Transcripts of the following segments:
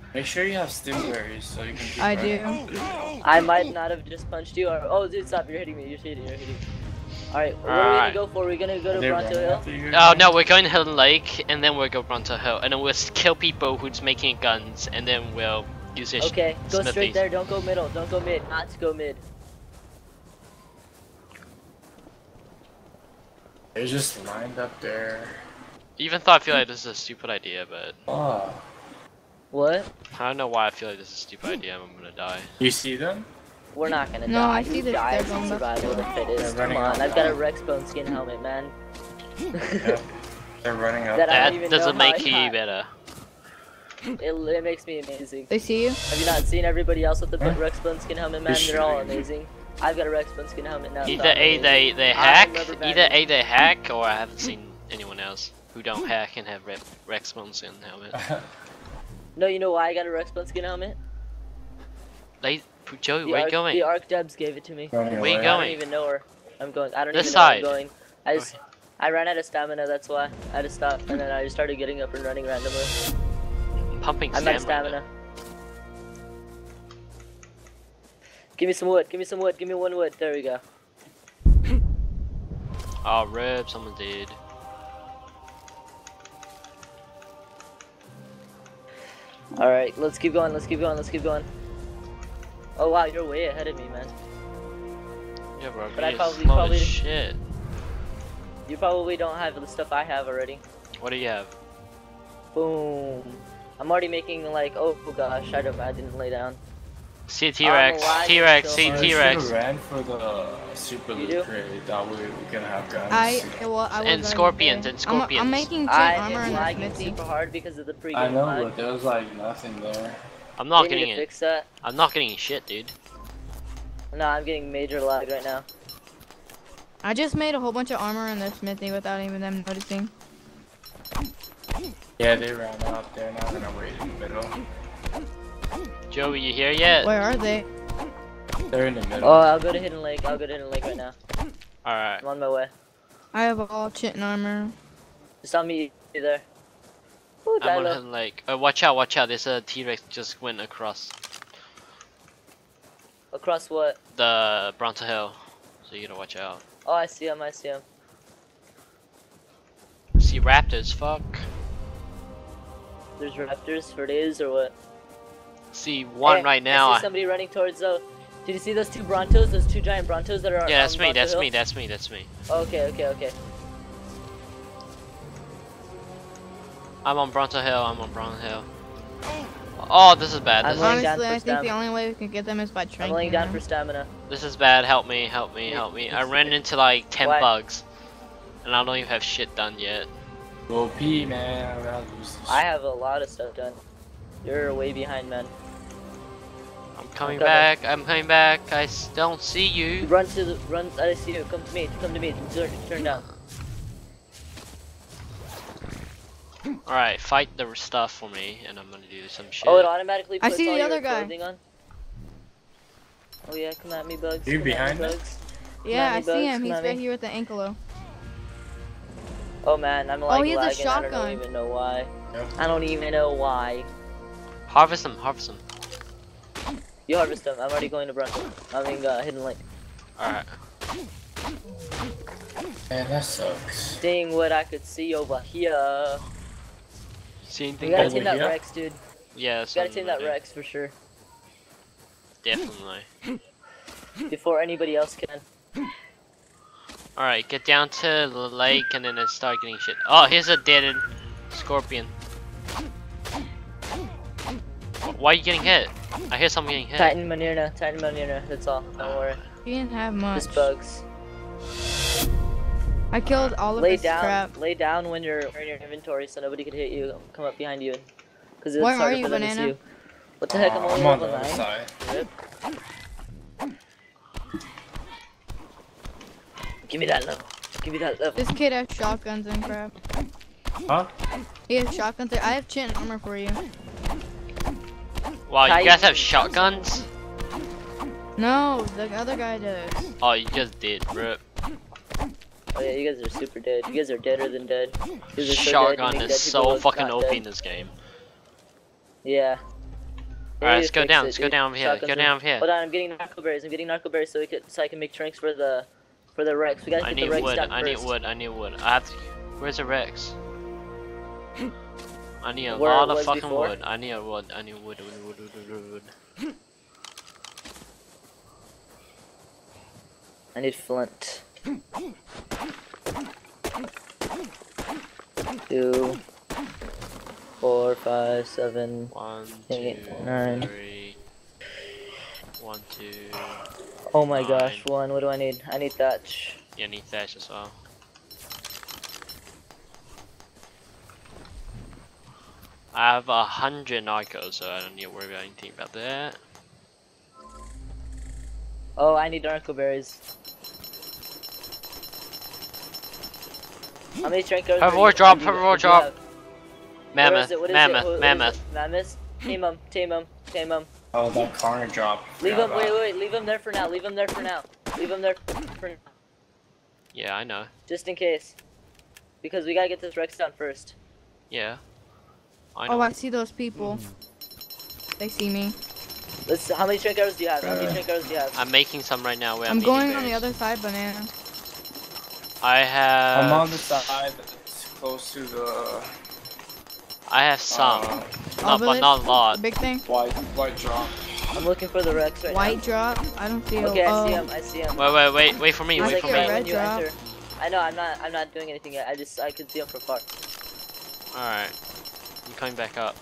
Make sure you have stingberries so you can keep I running. do. I might not have just punched you. Or oh, dude, stop! You're hitting me. You're hitting. You're hitting. All right, what are we gonna go for? We're gonna go to They're Bronto running Hill. after you Oh again? no, we're going to Hidden Lake, and then we'll go Bronto Hill, and then we'll kill people who's making guns, and then we'll use it. Okay, go straight smithies. there. Don't go middle. Don't go mid. Not to go mid. They're just lined up there. Even though I feel like this is a stupid idea, but Oh. What? I don't know why I feel like this is a stupid idea. I'm gonna die. You see them? We're not gonna No, die. I see You that die they're as going a back. survival of the fittest. They're running Come on, out I've got a now. Rex bone skin helmet, man. Yeah. They're running up. That I don't That even doesn't know how make I you got. better. It makes me amazing. They see you? Have you not seen everybody else with the Huh? Rex bone skin helmet, man? You're They're all shooting me. amazing. I've got a Rex bone skin helmet now. so Either I'm A amazing. they I'm hack, rubber banded. either A they hack, or I haven't seen anyone else who don't hack and have Rex bones in helmet. No, you know why I got a Rex bone skin helmet? They, Joey, where you going? The Arc Debs gave it to me. Running Where you away. I don't going? even know where I'm going. I don't This even know where side. I'm going. I ran out of stamina, that's why. I had to stop, and then I just started getting up and running randomly. Pumping I'm out of stamina. stamina. Give me some wood, give me some wood, give me one wood. There we go. Oh, rip, someone did. Alright, let's keep going, let's keep going, let's keep going. Oh wow, you're way ahead of me, man. Yeah, bro, But I you're probably- slow probably- as shit. You probably don't have the stuff I have already. What do you have? Boom. I'm already making like, oh gosh, I didn't lay down. See a T-Rex, lagging T-Rex, so see hard. I T-Rex. should've ran for the super You loot do? crate. That way we can have guns. I was And already scorpions, there. and scorpions. I'm making 10 I armor am in the lagging smithy. super hard because of the pregame I know, lag. but there was like nothing there. I'm not They need getting to it. fix that. I'm not getting shit, dude. No, I'm getting major lag right now. I just made a whole bunch of armor in the smithy without even them noticing. Yeah, they ran out. They're not gonna wait in the middle. Joey, you here yet? Where are they? They're in the middle. Oh, I'll go to Hidden Lake. I'll go to Hidden Lake right now. Alright. I'm on my way. I have all chitin armor. Just tell me you there. Ooh, I'm on Dilo. Hidden Lake. Watch out, watch out. There's a T-Rex just went across Across what? the Bronto Hill. So you gotta watch out. Oh, I see him. I see him. See raptors, fuck. There's raptors for days or what? See one Hey, right now. I see somebody running towards the. Did you see those two Brontos? Those two giant Brontos that are. Yeah, that's on me, Bronto that's Hill? me, that's me, that's me. Okay, okay, okay. I'm on Bronto Hill, I'm on Bronto Hill. Oh, this is bad. I'm This, laying down Honestly, for I think the stamina. only way we can get them is by I'm tranking laying down them. for stamina. this is bad. Help me, help me, help me. I ran into like 10 Why? bugs. And I don't even have shit done yet. Go pee, man. I'm gonna lose this. I have a lot of stuff done. You're way behind, man. I'm coming coming. back, I'm coming back. I don't see you. Run to the run. I see you. Come to me. Come to me. Turn down. Alright, fight the stuff for me, and I'm gonna do some shit. Oh, it automatically I puts see all the your other guy. clothing on. Oh yeah, come at me, bugs. You Come at behind me, us? bugs. Yeah, I Come at me, see bugs, him. come He's at right me. here with the anklo. Oh man, I'm like he has a lagging. I shotgun. don't even know why. Yep. I don't even know why. Harvest them, harvest them. You harvest them. I'm already going to Brunson. I mean, Hidden Lake. Alright. Man, that sucks. Seeing what I could see over here. See We anything gotta good? tame that here? Rex, dude. Yeah, We gotta something tame that I do. Rex for sure. Definitely. Before anybody else can. Alright, get down to the lake and then start getting shit. Oh, here's a dead scorpion. Why are you getting hit? I hear someone getting hit. Titan Manirna. Titan Manirna. That's all. Don't worry. He didn't have much. Just bugs. I killed all of Lay his down. crap. Lay down when you're in your inventory so nobody could hit you. Come up behind you. Because it's Where are harder you, for them to see Banana? you. What the heck? I'm only I'm on the level other 9. side. Rip. Give me that level. Give me that level. This kid has shotguns and crap. Huh? He has shotguns. I have chin armor for you. Wow, you Titan- guys have shotguns? No, the other guy does. Oh, you just did, rip. Oh yeah, you guys are super dead. You guys are deader than dead. You guys are so dead, you Shotgun make is dead people so look fucking not OP dead. in this game. Yeah. Alright, let's go fix down. it, Let's go dude. down over here. Shotguns Go are- down over here. Hold on, I'm getting narco berries. I'm getting narco berries so I can make drinks for the Rex. We gotta I get need the Rex wood. down I need first. wood. I need wood. I have to. Where's the Rex? I need a Where it lot of was fucking before? wood. I need a wood. I need wood. Wood. I need flint. 2, 4, 5, 7. 1, 8, 2, 9. 3. 1, 2. Oh my gosh, 9. 1. What do I need? I need thatch. Yeah, I need thatch as well. I have 100 narcos, so I don't need to worry about anything about that. Oh, I need narco berries. How many drink berries? Herbivore drop, herbivore drop. Mammoth, What is mammoth, it? What is mammoth. it? Mammoth? Tame him, tame him, tame him. Oh, that corner drop. Leave Forgot him, wait, about. wait, leave him there for now, leave him there for now. Leave him there for now. Yeah, I know. Just in case. Because we gotta get this Rex done first. Yeah. I know. Oh, I see those people. They see me. How many drink arrows do you have? How many drink arrows do you have? I'm making some right now. Where I'm eating going on the berries. other side, banana. I have. I'm on the side that's close to the I have some. uh, No, but Obelisk, not a lot. the big thing. white drop. I'm looking for the Rex right White drop. I don't feel. now. Okay, I see oh. him, I see him. Wait for me, I He's wait like for see a right me. red when you drop. enter. I know, I'm not doing anything yet. I can see him from far. Alright. I'm coming back up.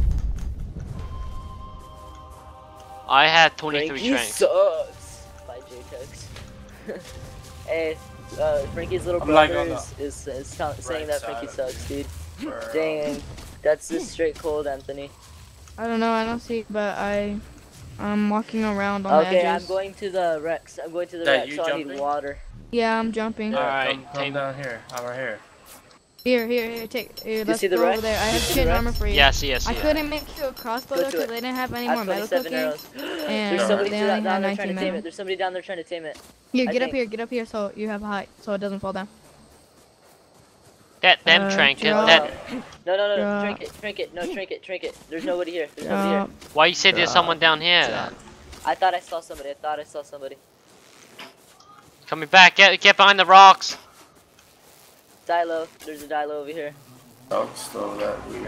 I had 23 Frankie strength. sucks. By JTEX. Hey, Frankie's little I'm like brother on is saying that Frankie side. sucks, dude. Or, Dang, that's just straight cold, Anthony. I don't know. I don't see, but I'm walking around on Okay, the I'm edges. going to the Rex. I'm going to the Dad, Rex, you so I need jumping? water. Yeah, I'm jumping. Yeah, Alright, come take- down here. I'm right here. Here, take. Here, let's see the go Rex? over there. I You have see shit the Rex? armor for you. Yes, yes, I yes. couldn't make you a crossbow Go though to because it. they didn't have any I more have metal 27 cooking. arrows. And There's somebody they down only there had trying 19 to tame metal. it. There's somebody down there trying to tame it. Here, I think. get up here, so you have height, so it doesn't fall down. Get them trinket. drop. That. No, Drop. drink it. No, drink it. There's nobody here. There's nobody here. Drop. Why you say there's Drop. someone down here? Drop. I thought I saw somebody. Coming back. Get behind the rocks. Dilo. There's a Dilo over here. Oh, so that we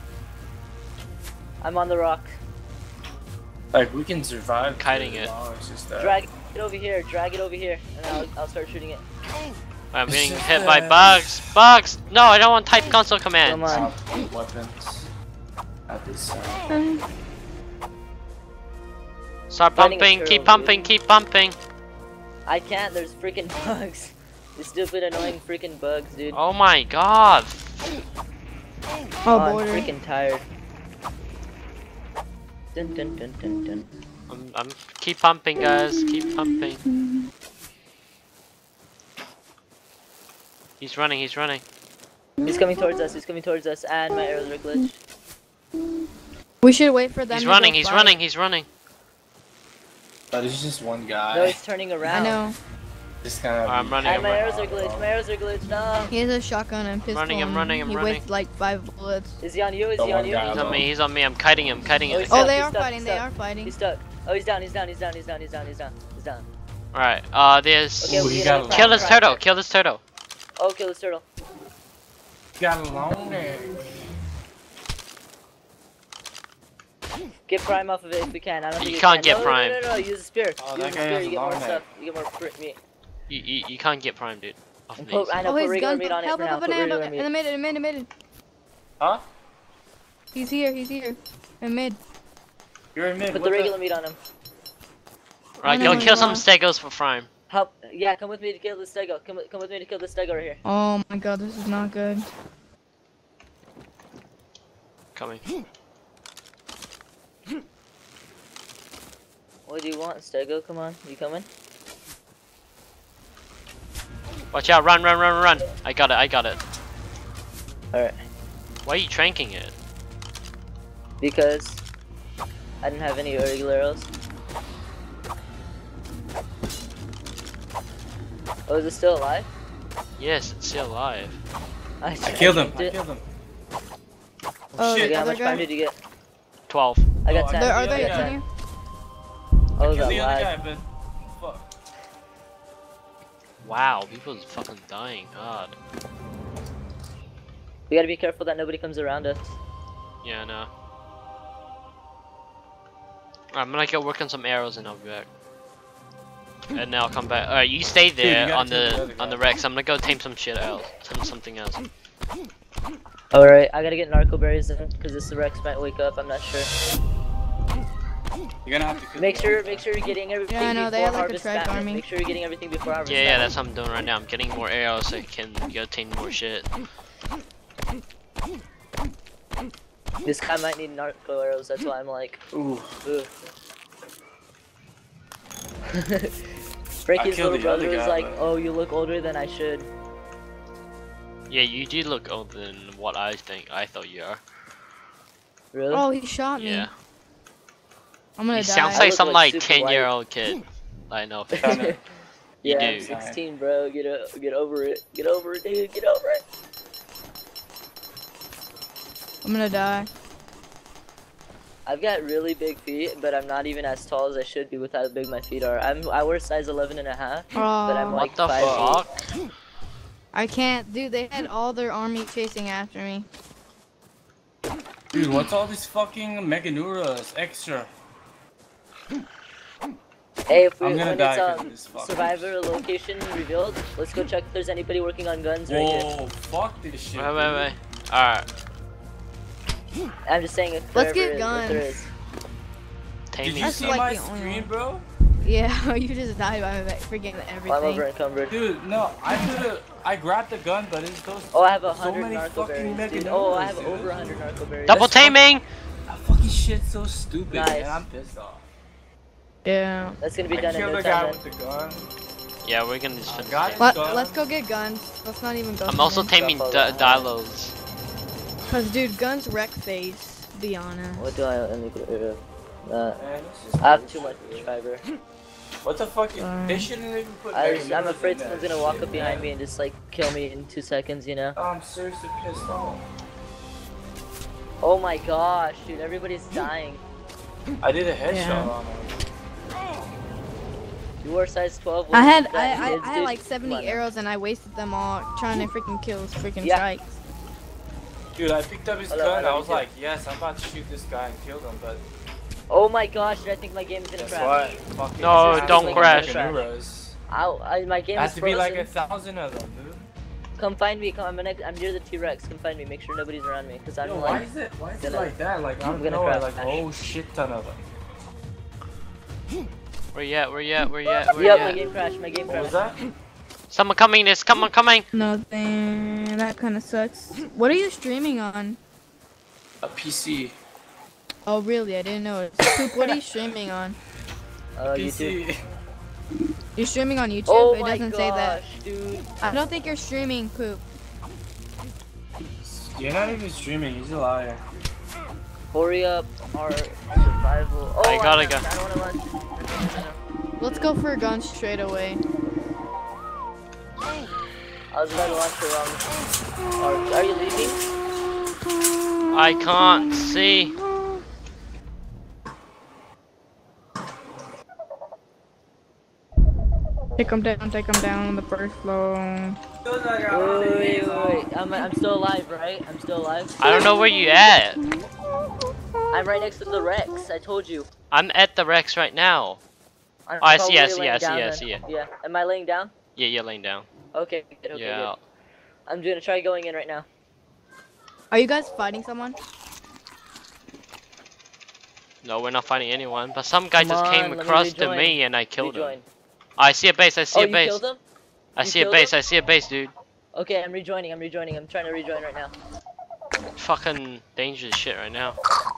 I'm on the rock. like we can survive. Kiting for it. long, It's just that. Drag it over here, and I'll start shooting it. I'm It's being just hit by that- bugs. No, I don't want type console commands. Come on. Weapons. At this Start Finding a pumping. turtle, Keep dude. pumping. Keep pumping. I can't. There's freaking bugs. The stupid, annoying freaking bugs, dude. Oh my god. Oh, I'm border. freaking tired. Dun dun dun dun dun. I'm keep pumping, guys. Keep pumping. He's running. He's coming towards us, and my arrows are glitched. We should wait for them. He's to running. go He's fight. running. He's running. But it's just one guy. No, he's turning I around. know. Just kind of. I'm running. And my arrows are glitched, no! He has a shotgun and pistol. Running, I'm and running, I'm he running. wastes like 5 bullets. Is he on you? Is The he on one you? guy He's on me. He's on me. I'm kiting him. Kiting Oh, him. he's Oh, stuck, they he's are stuck, fighting. he's They stuck. are fighting. He's stuck. Oh, he's down. He's down. Alright. There's. Okay, Ooh, we you gotta got try Kill and this crack turtle. it. Kill this turtle. Oh, kill this turtle. Got a long neck. Get prime off of it if we can. I don't think You we can't can. get No, prime. No, use a spear. Oh, Use that a guy spear, has you a get more long stuff. neck. You get more meat. You can't get prime, dude. Off And me. put, I know, Oh, put he's regular gun. meat on it Help for him now. up Put banana regular in meat. the mid. Huh? He's here. In mid. You're in mid. Put what the regular meat on him. Right, no, go no, kill no. some stegos for prime. Help. Yeah, come with me to kill this stego. Come with me to kill this stego right here. Oh my god, this is not good. Coming. What do you want, stego? Come on. You coming? Watch out. Run. I got it. Alright. Why are you tranking it? Because I didn't have any regular arrows. Oh, is it still alive? Yes, it's still alive. I killed him. It. Oh, Shit. Okay, how other much guy? prime did you get? 12. I got Oh, 10. Are Yeah, they yeah. in here? Oh, Kill that the other lag. guy, but fuck. Wow, people's fucking dying. God. We gotta be careful that nobody comes around us. Yeah, I know. I'm gonna go work on some arrows and I'll be back. And then I'll come back. Alright, you stay you there gotta on kill the the other on the guy. Rex. I'm gonna go tame some shit else. Something else. Alright, I gotta get narco berries in, because this Rex might wake up, I'm not sure. You're gonna have to kill Make the sure other guy. you're getting everything Yeah, I know, before they have, like, a harvest track Batman. army. Make sure you're getting everything before harvest Yeah, Batman. that's what I'm doing right now. I'm getting more arrows so I can go tame more shit. This guy might need narco arrows, that's why I'm like, Ooh. ugh. Frankie's killed little the other brother was guy, like, but- oh, you look older than I should. Yeah, you do look older than what I thought you are. Really? Oh, he shot me. Yeah. I'm gonna You die. sounds I like look some like like super 10-year-old kid. I know. Kinda. You Yeah, I'm do. 16, bro. Get over it. Get over it, dude. Get over it. I'm gonna die. I've got really big feet, but I'm not even as tall as I should be with how big my feet are. I wear size 11 and a half, but I'm Oh, like What the 5'8". fuck? I can't. Dude, they had all their army chasing after me. Dude, what's all these fucking Meganuras extra? Hey, if I'm we, gonna when die it's 'cause of this fucking survivor location revealed, let's go check if there's anybody working on guns right here. Whoa, fuck this shit. Wait. Alright. I'm just saying if Let's there get ever is, if there guns. is. Tame Did me. you That's see like my the only screen, one. bro? Yeah, you just died by freaking Well, I'm everything. over encumbered. Dude, no, I grabbed the gun, but it's those. Oh, I have so 100 many narco fucking berries, dude. Meganuras, Oh, I have dude. over 100 narco berries. Double That's fuck- taming! That fucking shit's so stupid, Nice. man. I'm pissed off. Yeah. That's gonna be I done in killed no the guy time. with the gun. Yeah, we're gonna just I finish got it. it. Let's go get guns. Let's not even go. I'm also taming Stuff all Dilos. Cause dude, guns wreck face. Be honest. What do I let me get rid of? Man, this is I have bullshit, too much dude. fiber. What the fuck? Sorry. They shouldn't even put. I'm Meganuras afraid in that someone's gonna walk shit, up behind man. me and just like kill me in 2 seconds, you know? I'm seriously pissed off. Oh my gosh, dude, everybody's dying. I did a headshot Yeah. on him. You were size 12. I had What is that, I kids, had dude? like Come 70 on. arrows and I wasted them all trying to freaking kill freaking Yeah. strikes. Dude, I picked up his Hold on, gun. hold I on, was you like, yes, I'm about to shoot this guy and kill him, but Oh my gosh, dude, I think my game's gonna that's crash. why. Fucking No, just don't like crash. Meganuras. My game It has is to be frozen. like 1,000 of them, dude. Come find me. Come, I'm near the T-Rex. Come find me. Make sure nobody's around me, cause I'm Yo, why like. is it gonna- like that? Like, I'm I'm gonna gonna crash. like, oh shit ton of them. Where you at? Where you at? Where you at? Where Yep, you my at? game crashed. My game What was crashed. that? Someone coming, there's someone coming! Nothing. That kind of sucks. What are you streaming on? A PC. Oh really? I didn't know. Coop, what are you streaming on? YouTube. PC. You're streaming on YouTube? Oh It my doesn't gosh, say that. dude. I don't think you're streaming, Poop. You're not even streaming. He's a liar. Hurry up, our survival. Oh, I gotta go. I don't wanna run. Let's go for a gun straight away. I was about to launch the wrong. Are you leaving? I can't see. Take them down on the first floor. Wait. I'm still alive, right? I'm still alive. I don't know where you at. I'm right next to the Rex. I told you. I'm at the Rex right now. I'm Oh, I see, I probably see, laying I see, down I then. see it. Yeah. Am I laying down? Yeah, you're laying down. Okay. Good, okay. Yeah. Good. I'm gonna try going in right now. Are you guys fighting someone? No, we're not finding anyone. But some guy Come just on, came let me across to rejoin. me and I killed him. Rejoin. I see a base, I see Oh, a you base. killed him? I You see a killed base, him? I see a base, dude. Okay, I'm rejoining. I'm trying to rejoin right now. Fucking dangerous shit right now.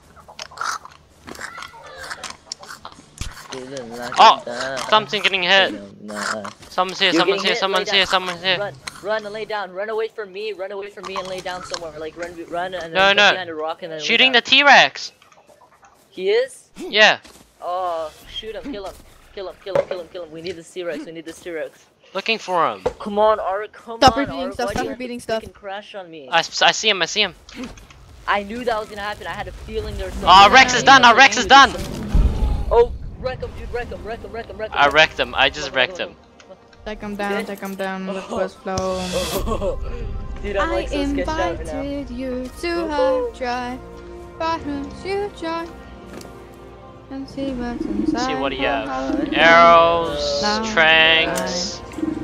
Oh, something getting hit. Someone's here, You're someone's getting here, hit, someone's lay here, down. someone's here. Run and lay down. Run away from me and lay down somewhere. Like run and then No, get no. behind a rock and then lay Shooting the down. T-Rex. He is? Yeah, Oh, shoot him, kill him. Kill him. We need the T-Rex. looking for him. Come on, Art, come Stop on, repeating Art. stuff, Why do stop you have to repeating stuff. freaking crash on me. I see him, I see him. I knew that was gonna happen. I had a feeling there was something. Oh, Rex is done. Our Rex is done. Oh, wreck him, dude. Wreck him. Wreck him. Wreck him. Wreck him. I wrecked him. I just wrecked him. Take him down, take him down with first flow. Oh. Dude, I'm I like so sketched out right now. invited you to hard drive. Why don't you join and see what's inside? See what do you have? Uh, Arrows, No. tranks.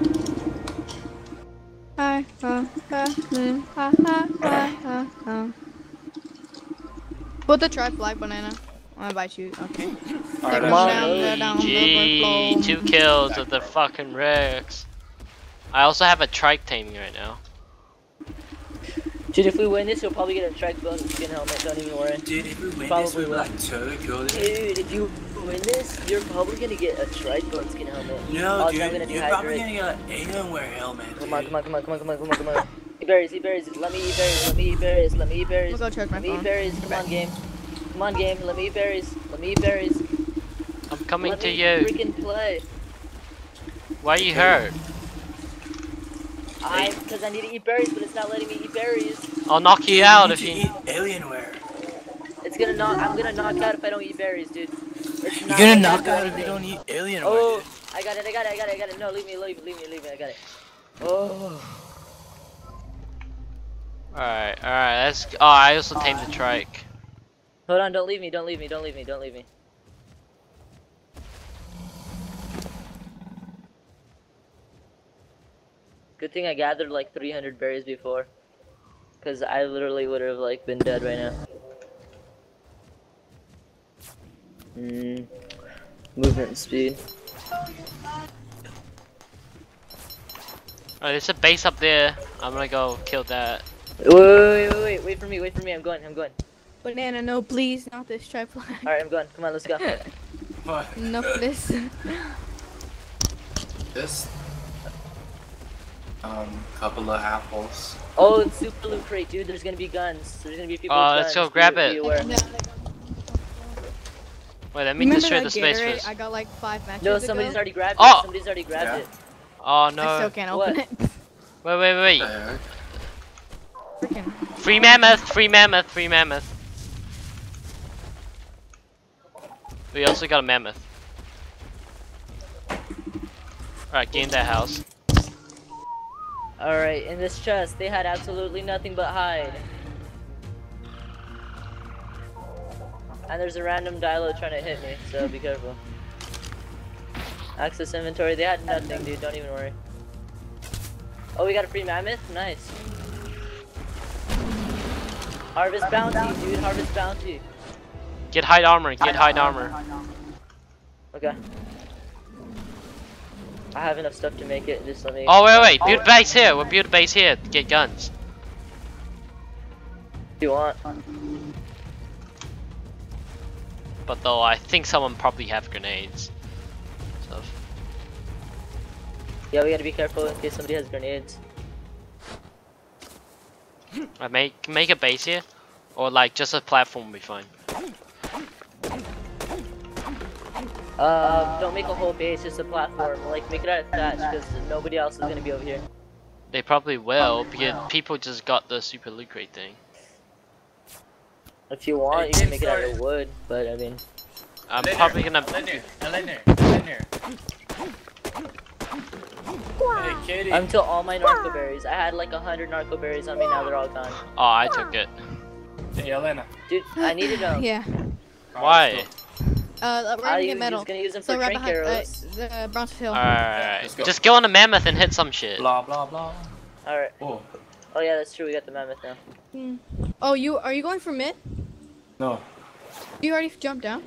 Put the tri flag banana. I'm gonna bite you. Okay. Alright, Come on. down the Gee, flow. 2 kills of the fucking Rex. I also have a trike taming right now. Dude, if we win this, you'll probably get a trike bone skin helmet. Don't even worry. Dude, if we win Probably this, we're will. like totally cool. Dude, if you win this, you're probably gonna get a trike bone skin helmet. No, Oh, dude, I'm gonna you're probably dehydrate. gonna get an Alienware helmet. Come on, come on, come on, come on, come on, come on, come on. Eat berries, eat berries. Let me eat berries, let me eat berries, let me eat I'm berries. gonna go check my Let me eat phone. berries. Come on, game. Come on, game. Let me eat berries. Let me eat berries. I'm coming Let to me you. freaking play. Why you hurt? Because I need to eat berries, but it's not letting me eat berries. I'll knock you out You if need to you. eat Alienware. It's gonna knock. I'm gonna knock out if I don't eat berries, dude. It's You're not gonna letting me knock do out if you anything. don't eat Alienware. Oh, I got it. I got it. I got it. I got it. No, leave me. Leave me. Leave me. I got it. Oh. Alright, let's. Oh, I also tamed the trike. Hold on. Don't leave me. Don't leave me. Don't leave me. Don't leave me. Good thing I gathered like 300 berries before, cause I literally would have like been dead right now. Movement and speed. Alright, there's a base up there. I'm gonna go kill that. Wait for me. Wait for me. I'm going. Banana, no, please, not this tri flag. All right, I'm going. Come on, let's go. What? No, this. This couple of apples. Oh, it's super loot crate, dude. There's gonna be guns. There's gonna be people with guns. Let's go grab Be it. aware. Wait, let me Remember destroy that the space Gatorade first. I got like 5 matches No, ago? somebody's already grabbed Oh! it. Somebody's already grabbed Yeah. it. Oh I still no. can't What? open it. Wait. Freaking. Free mammoth. We also got a mammoth. Alright, gain that house. Alright, in this chest, they had absolutely nothing but hide. And there's a random Dilo trying to hit me, so be careful. Access inventory, they had nothing, dude. Don't even worry. Oh, we got a free mammoth? Nice. Harvest bounty, dude. Harvest bounty. Get hide armor, Okay. I have enough stuff to make it. Just let me. Oh wait, build a base here. We'll build a base here to get guns. If you want. But though I think someone probably have grenades. So Yeah, we gotta be careful in case somebody has grenades. I make a base here, or like just a platform will be fine. Don't make a whole base, just a platform. Like, make it out of thatch, because nobody else is gonna be over here. They probably will because people just got the super loot crate thing. If you want, you can make it out of wood, but I mean. I'm probably gonna. Linear. Hey, Katie. Until all my narco berries. I had like 100 narco berries on me, now they're all gone. Oh, I took it. Hey, Elena. Dude, I needed them. Yeah. Why? We're I gonna get metal. was gonna use them So for right drink behind arrows. the Bronze Hill. Alright, Let's go. just go on the mammoth and hit some shit. Blah blah blah. Alright. Oh Oh yeah, that's true, we got the mammoth now. Oh, are you going for mid? no. You already jumped down?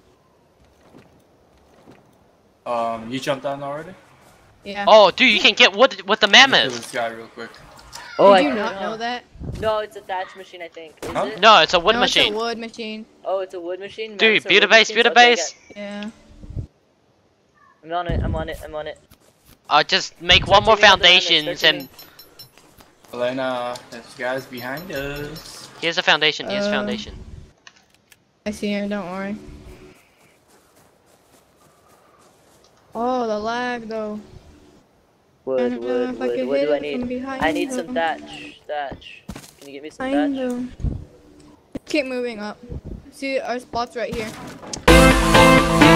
You jumped down already? Yeah. Oh, dude, you can get wood with the Let's kill mammoth. this guy real quick. Oh, Did you not know that? No, it's a thatch machine, I think. Is Huh? it? No, it's a wood no, machine. It's a wood machine. Oh, it's a wood machine? Dude, Mammoths are build a wood base, machines? build a Okay, I base. Yeah. I'm on it, I'm on it, I'm on it. Just make one more Start to me on the foundations start to and Elena, this guy's behind us. here's a foundation. Here's a foundation. I see her, don't worry. Oh, the lag though. Wood, I don't know wood, if I wood. could What hit do I it from need? behind I need some them. thatch. Thatch. Can you get me some I thatch? know. Keep moving up. See, our spot's right here.